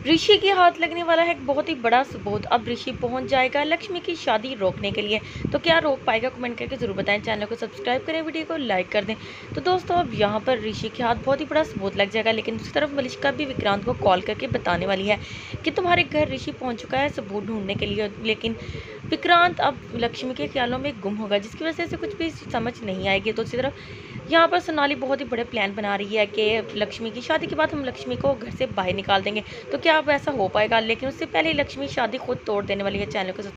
ऋषि के हाथ लगने वाला है एक बहुत ही बड़ा सबूत। अब ऋषि पहुंच जाएगा लक्ष्मी की शादी रोकने के लिए। तो क्या रोक पाएगा, कमेंट करके जरूर बताएं। चैनल को सब्सक्राइब करें, वीडियो को लाइक कर दें। तो दोस्तों अब यहाँ पर ऋषि के हाथ बहुत ही बड़ा सबूत लग जाएगा। लेकिन दूसरी तरफ मलिष्का भी विक्रांत को कॉल करके बताने वाली है कि तुम्हारे घर ऋषि पहुंच चुका है सबूत ढूंढने के लिए। लेकिन विक्रांत अब लक्ष्मी के ख्यालों में गुम होगा, जिसकी वजह से कुछ भी समझ नहीं आएगी। तो दूसरी तरफ यहाँ पर सोनाली बहुत ही बड़े प्लान बना रही है कि लक्ष्मी की शादी के बाद हम लक्ष्मी को घर से बाहर निकाल देंगे। तो क्या अब ऐसा हो पाएगा? लेकिन उससे पहले लक्ष्मी शादी खुद तोड़ देने वाली है। चैनल को